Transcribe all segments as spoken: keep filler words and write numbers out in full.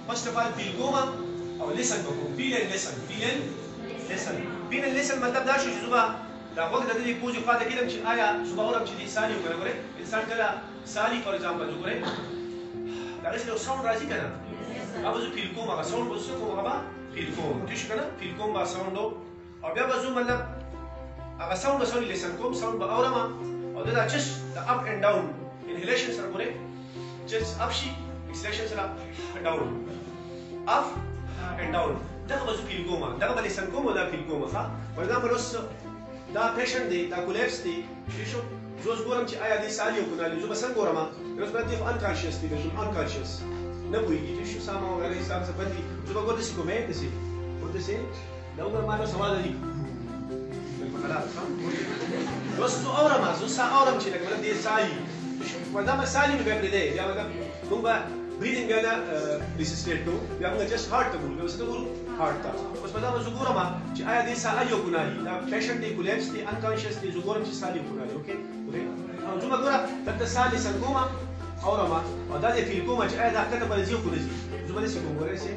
first of all feel کوم او listen کوم feel and listen feel and listen feel and listen مطلب دا شو چې زما دا وخت د دې پوجي خواته کېدم چې آیا زما اورم چې دې سالي وګورئ انسان کله سالي فور ایگزامپل وګورئ دا هیڅ یو ساوند راځي کنه هغه زه فیل کوم هغه ساوند به څه کوم هغه فیل کوم ټیش کنه فیل کوم با ساوند او بیا به زه مطلب هغه ساوند به سوري لیسن کوم ساوند به اورم او دا چې د اپ اینڈ ډاون انهلیشن سره ګورئ چې اپ شي اکسلیشن سره ډاون اپ اینڈ ډاون دا به زه فیل کوم دا به لیسن کوم دا فیل کوم ښه فور ایگزامپل اوس دا پیشنټ دی دا کولیپس دی چې شو زه اوس ګورم چې آیا دې سالي او کنالي زه به څنګه ګورم اوس باید دې انکانشیس دی د انکانشیس نه پوهېږي چې شو ساما وغیره حساب څه بندي زه به ګور داسې کوم داسې ګور داسې دا وګوره ما نو سوال لري اوس زه اورم زه سا اورم چې لکه مطلب دې سالي دا به سالي مې بیا پرېږدی بیا مطلب موږ به breathing بیا نه ریسسټیټ کوو بیا موږ جسټ هارټ ته ګورو بیا څه ته ګورو هارټ ته اوس په دا به زه ګورم چې آیا دې سالي او کنالي دا پیشنټ دی کولیپس دی انکانشیس دی زه ګورم چې سالي او کنالي اوکې او زه به ګوره دلته سا لیسن کوم اورم او دا دې فیل کوم چې آیا دا ښکته به ځي او که نه ځي زه به داسې کوم ګورئ داسې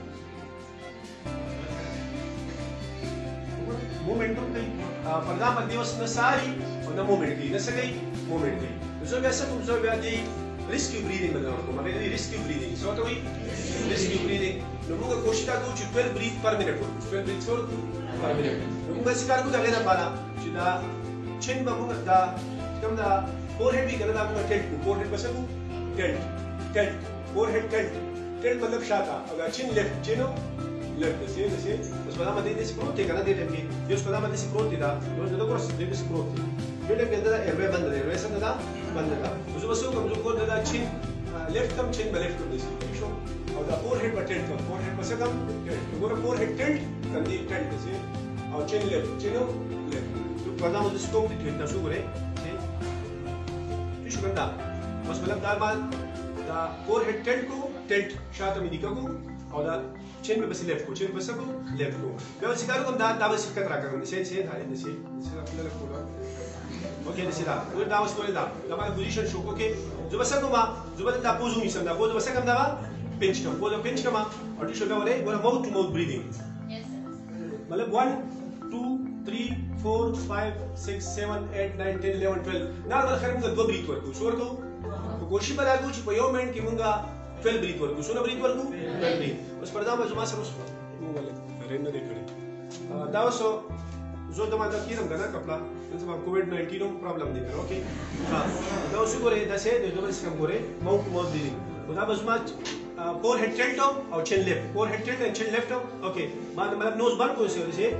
مومنټ هم کوي فور ایگزامپل دې اوس نه سالي او نه مومنټ کوي نه څه کوي مومنټ کوي زه بیا څه کوم زه بیا دې rescue breathing بدل کوم هغه دی rescue breathing څه ته وایي rescue breathing نو موږ کوشش کوو چې twelve breath per minute وکړو twelve breath per minute نو موږ څه کار کوو دا غیر بالا چې دا چین به موږ دا کوم دا forehead وی کنه دا موږ ټیلټ کوو forehead بس کوو ټیلټ ټیلټ forehead ټیلټ ټیلټ مطلب شاته او دا چین لیفت چینو لیفت دسې دسې اوس په دا باندې دې سپروت دی کنه دې ټیم کې اوس په دا باندې سپروت دی دا نو دا کورس دې سپروت دی دې ټیم کې دا ایروي بند دی ایروي څنګه دا بند ده زه به څه وکړم زه ګور دا چین لیفت کم چین به لیفت کوم داسې شو او دا فور هیډ به ټیلټ کوم فور هیډ به څه کوم ټیلټ ګوره فور هیډ ټیلټ کوم دی ټیلټ داسې او چین لیفت چینو لیفت نو په دا باندې سکوپ دی ټیلټ تاسو ګورئ چې شو کنده اوس مطلب دا باندې دا فور هیډ ټیلټ کو ټیلټ شاته مې دیکھو او دا چین به بس لیفت کو چین به څه کو لیفت کو بیا چې کار کوم دا دا به سکت راکړم داسې داسې دا داسې داسې خپل کوله اوکې داسې دا ور دا اوس ولې دا دا باندې پوزیشن شو اوکې زه به څه کوم زه به دا پوز ومې سم دا پوز به څه کوم دا پنچ کوم پوز پنچ کوم او ټی شو دا ولې ور ماوث ټو ماوث بریدینګ مطلب one two three four five six seven eight nine ten eleven twelve نارمل خیر موږ دوه بریث ورکو شو ورکو په کوشش به دا کوو چې په یو منټ کې موږ twelve بریث ورکو څونه بریث ورکو twelve بریث اوس پر دا به زما سره موږ رنه دې کړی دا اوسو زه د ما د کیرم کنه کپلا زما کووډ nineteen نو پرابلم دی اوکې ها دا اوس ګورې دا سه د دوه سکم ګورې ماوث ماوث دی دا به زما فور هیډ ټیلټ او چین لیفت فور هیډ ټیلټ اینڈ چین لیفت اوکې ما مطلب نوز بند کوو سره سه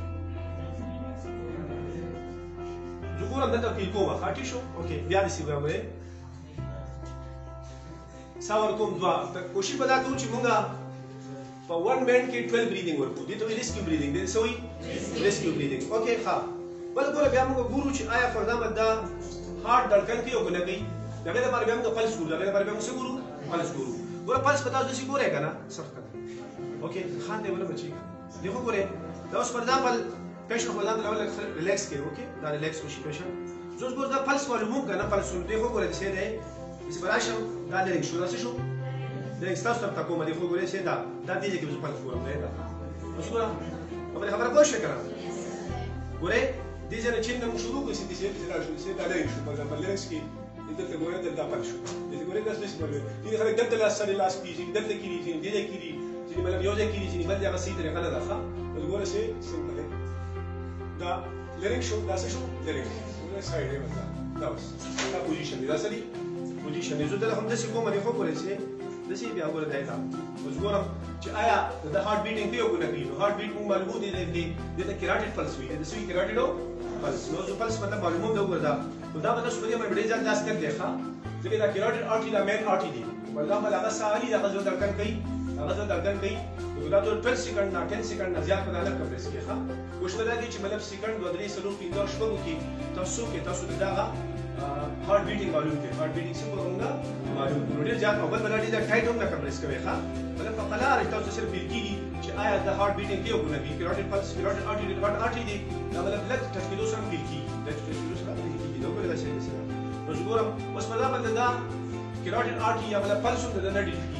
زه ګورم دا فیل کوم خاطی شو اوکې بیا دې سی وګورې ساور کوم دوا کوشش ودا کوو چې مونږه په one minute کې twelve breathing ورکو دي ته rescue breathing دي سوې rescue breathing اوکې ښه بل ګوره بیا موږ ګورو چې آیا فرضاً دا هارت دړکن کوي او کنه کوي دا به لپاره بیا موږ پلس ګورو دا به لپاره بیا موږ څه ګورو پلس ګورو ګوره پلس پتا ځي ګوره کنه صرف کنه اوکې خان دی ولا بچی دیکھو ګوره دا اوس فرضاً پیشنټ فرضاً له ریلیکس کوي اوکې دا ریلیکس وشي پیشنټ زه ګور دا پلس معلومه کنه پلس دیکھو ګوره څه دی چې براشم دا لري شو راځي شو د استاسو ته کومه دی خو ګورې څه دا دا دې کې په پلس ګورم دا اوس ګوره خبره خبره پوه شو کنه ګوره دې ځنه چې نن شروع کوي چې دې څه راځي چې دا لري شو په لینکس کې دلته ګوره دلته پلس شو دې ګوره دا څه ګوره دې خلک دلته لاس سره لاس کیږي دلته کیږي دې دې کیږي چې مطلب یو ځای کیږي چې بل ځای غسي طریقه نه ده ښه ګوره څه سیمپل دا لري شو دا څه شو لري ګوره سایډ یې وتا دا اوس دا پوزیشن دا سړي پوزیشن زه دلته هم داسې کوم دی خو ګوره چې داسې بیا ګوره دی دا اوس ګورم چې آیا د هارت بیټینګ دی او که نه کوي نو هارت بیټ مونږ معلومو دی دی دلته کیراټیډ پلس وي د سوي کیراټیډ پلس نو زه پلس مطلب معلومو دی وګوره دا نو دا به تاسو په دې باندې ډېر زیات داس کړئ ښه ځکه دا کیراټیډ آرټري دا مین آرټري دی والله مله هغه سالي هغه زړه دړکن کوي هغه زړه دړکن کوي نو دا ټول twelve سکند نه ten سکند نه زیات په دا نه کمپریس کیږي ښه کوشش وکړئ چې مطلب سکند دوه درې څلور پنځه شپږو کې تاسو کې تاسو دغه هارت بیټینګ معلوم کړئ هارت بیټینګ څه وګورئ معلوم کړئ ډېر زیات اول بل ډېر ټایټ هم نه کمپریس کوي ښه مطلب په قلار تاسو سره فیل کیږي چې آیا د هارت بیټینګ کې وګورئ کې کیراټیډ پلس کیراټیډ آرټري هارت آرټري دی دا مطلب لږ ټکیلو سره فیل کیږي لږ ټکیلو سره فیل کیږي دا وګورئ څه څه نو ګورم اوس په دا باندې دا کیراټیډ آرټري یا مطلب پلس هم د نه ډیټ کیږي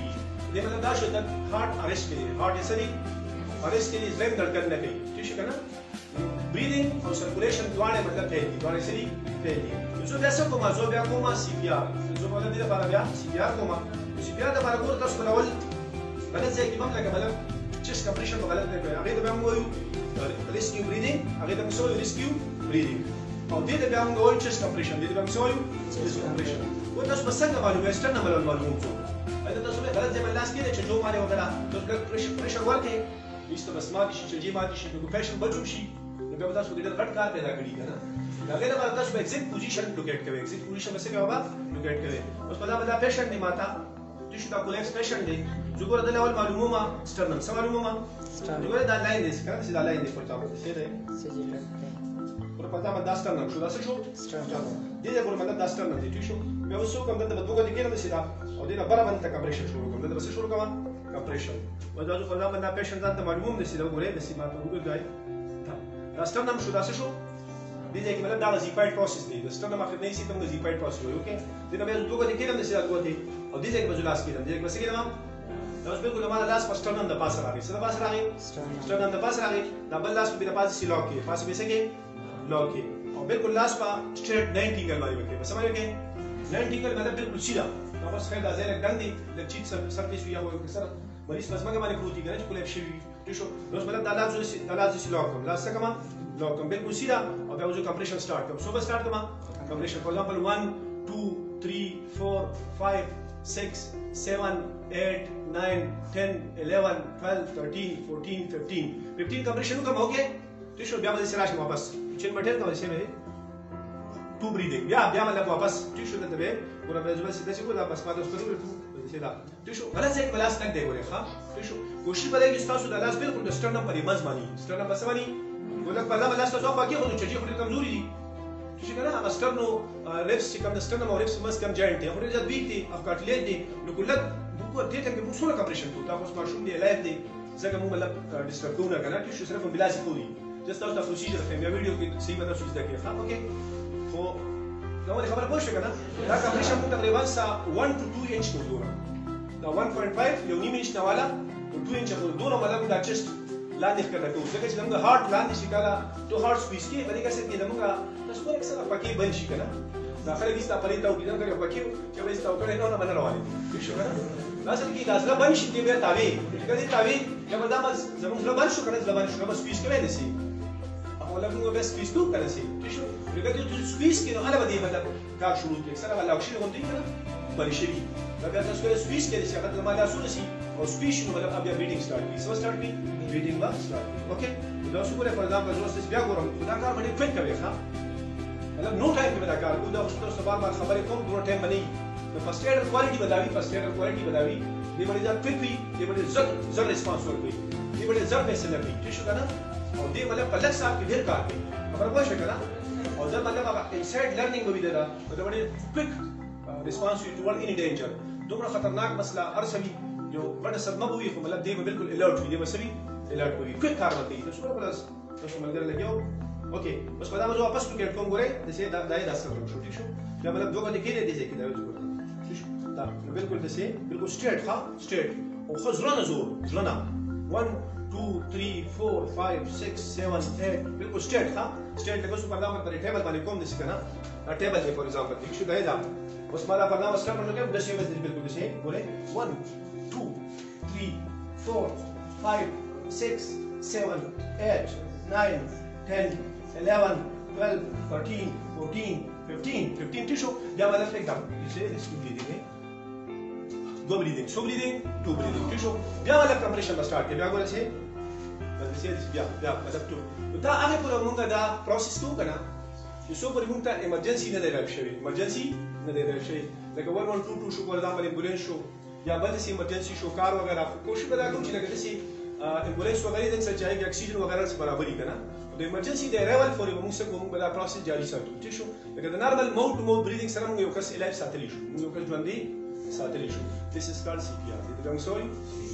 دې مطلب دا شو د هارت اریسټ کوي هارت یې سړي اریسټ کوي زم دړکن نه کوي ٹھیک شو کنه breathing او circulation دواړه مطلب فعل دي دواړه سړي فعل دي زه بیا څه کوم زه بیا کوم سی پی آر زه په دې لپاره بیا سی پی آر کوم سی پی آر د لپاره ګور تاسو کول غلط ځای کې هم لکه مطلب chest compression غلط نه کوي هغه د بیا موږ rescue breathing هغه د موږ rescue breathing او دې د بیا موږ chest compression دې د بیا موږ chest compression و تاسو په څنګه معلومه ستنه معلومه معلومه څو اته تاسو به غلط ځای باندې لاس کې چې جو باندې وکړه تاسو بلډ پريشر پريشر ورکې نشته بس ما دي چې جی ما دي چې نو پیشن بچو شي نو بیا تاسو ډېر غټ کار پیدا کړی کنه دا غیر ما تاسو په ایگزیکټ پوزیشن لوکیټ کوي ایگزیکټ پوزیشن به څه کوي لوکیټ کوي اوس په دا باندې پیشن دی ماته چې دا کولیپس پیشن دی زګور د لول معلومه ما سټرنم څه معلومه زګور دا لاین دی څنګه چې دا لاین دی په تاسو څه دی پر پتا باندې دا سټرنم شو دا څه شو سټرنم دې دې پر باندې دا سټرنم دی ټیک شو بیا اوس کوم د دوه د کېره سیدا او دې نه بره باندې کمپریشن شروع کوم دا څه شروع کوم کمپریشن و دا په دا باندې پیشن ځان ته معلومه دي چې دا وګورئ د سیما په وګورئ دا سټرنم شو دا څه شو دې دې کې مطلب دا زیپایډ پروسس دی د سټرنم اخر نه سي ته موږ زیپایډ پروسس وایو اوکې دې نه بیا دوه د کېره سیدا کوته او دې دې کې بجو لاس کېدم دې کې بس کېدم دا اوس بالکل ما لاس په سټرنم د پاسه راغی څه د پاسه راغی سټرنم د پاسه راغی دا بل لاس په پاسه سی لاک کې پاسه به څه کې لاک کې او بالکل لاس په سټریټ ناینټي ګل باندې وکړي بس باندې کې ناینټي ګل مطلب بالکل سیدا دا بس خیر دا ځای لګ دندې د چیت سر کې شو یا وو سره مریض بس مګه باندې پروتي کنه چې کولیپ شي ټیک شو نو مطلب دا لاس دا لاس سی لاک کوم لاس څه کوم لاک کوم بالکل سیدا او بیا وځو کمپریشن سٹارټ کوم سو به سٹارټ کوم کمپریشن فور ایگزامپل one two three four five six seven eight nine ten eleven twelve thirteen fourteen fifteen fifteen کمپریشن کوم اوکې ټیک شو بیا به سراش واپس چین مټل کوم څه به تو بریدینګ بیا بیا مطلب واپس ټیک شو ته به ګور به زما سیده چې ګور بس ما تاسو ته سیدا ټیک شو غلط ځای کې لاس تک دی ګورې ښا ټیک شو کوشش وکړئ چې تاسو د لاس بالکل د سټرنم پرې مز باندې سټرنم بس باندې ګولک په لاس تاسو په کې خو چې خو کمزوري دي چې کنه هغه سټرنو ریپس چې کوم د سټرنم او ریپس مز کم جاینټ دی خو ډېر ویک دي اف کارټلیج دي نو ګولک دغه دې ته کې موږ سره کمپریشن کوو تاسو ماشوم دی لایف دی ځکه موږ مطلب ډیسټرب کوو نه کنه ټیک شو صرف بلاسي کوو جست تاسو پروسیجر ته مې ویډیو کې صحیح مطلب څه ځکه ښا اوکې خو نو خبره پوه شو کنه دا کمپریشن موږ تقریبا سا one to two انچ کوو دا one point five یو نیم انچ نه والا او two انچ کوو دوه مطلب دا چست لاندې ښکته کوو ځکه چې موږ هارت لاندې شي کاله تو هارت سپیس کې باندې کسه کې موږ تاسو په څه پکې بن شي کنه دا خلک ایستا پرې تاو کیدل کوي پکې چې به ایستا وکړي نو نه باندې روانه دي شو کنه لازم کې لازم بن شي دی به تاوي کله تاوي یا به دا زموږ بن شو کنه زبان شو به سپیس کوي دي سي او لکه به سپیس تو کنه سي شو دغه چې سپیس کې نو هله به مطلب کار شروع کې سره ولا شي غونډي کنه بل شي دا بیا تاسو کې سپیس کې چې هغه زموږ لاسونه سي او سپیس نو مطلب بیا بیټینګ سٹارټ کی سو سٹارټ کی بیټینګ با سٹارټ اوکې دا څه کوله پر ایگزامپل زوستس بیا ګورم دا کار باندې کویک کوي ښا مطلب نو ټایم کې دا کار کوو دا اوس تاسو بار بار خبرې کوم دوه ټایم باندې د فرست ایډ کوالټي بداوي فرست ایډ کوالټي بداوي دی باندې دا کویک وي دی باندې زړه زړه ریسپانس ورکوي دی باندې زړه فیصله کوي چې شو کنه او دی مطلب په لږ سات کې ډیر کار کوي خبر پوه شئ کنه او دا مطلب هغه انسایډ لرنینګ به وي دا دا باندې کویک ریسپانس وي ټوورډ اني ډینجر دومره خطرناک مسله هر سوي جو غټه صدمه وي خو مطلب دی بالکل الرټ وي دی مسوي الرټ وي کویک کار وکړي تاسو په پلاس تاسو ملګری لګیو اوکې بس په دا موضوع واپس ټو ګټ کوم ګورئ د څه دا دای دا سره شو ٹھیک شو دا مطلب دوه باندې کېږي دي چې دا وځو ٹھیک شو دا بالکل د څه بالکل سټریټ ښا سټریټ او خو ځلانه زور ځلانه one two three four five six seven eight بالکل سټریټ ښا سټریټ لکه څه په دا باندې ټیبل باندې کوم دي کنه دا ټیبل دی فور ایگزامپل ٹھیک شو دا دا اوس ما دا په نام سره په لګم د څه وځي بالکل د څه ګورئ one two three four five six seven eight nine ten eleven twelve thirteen fourteen fifteen fifteen tissue بیا ولا فکر کوم چې ریسک بریدینګ دو بریدینګ سو بریدینګ تو بریدینګ tissue بیا ولا کمپریشن سٹارټ کې بیا ګورئ چې بیا بیا بیا مطلب ټو دا هغه پر موږ دا پروسس کو کنه چې سو پر موږ ته ایمرجنسي نه دی راوښوي ایمرجنسي نه دی راوښوي لکه one one two two شو ګور دا باندې ایمبولانس شو یا بل څه ایمرجنسي شو کار وغیرہ کوشش وکړو چې لکه دسی ایمبولانس وغیرہ د څه چاهي اکسیجن وغیرہ سره برابرۍ کنه د ایمرجنسي د ارایوال فور موږ څه کوم بل پروسس جاری ساتو ٹھیک شو لکه د نارمل ماوث ټو ماوث بریدینګ سره موږ یو کس الایف ساتلی شو موږ یو کس ژوندۍ ساتلی شو this is called C P R دې څنګه سوې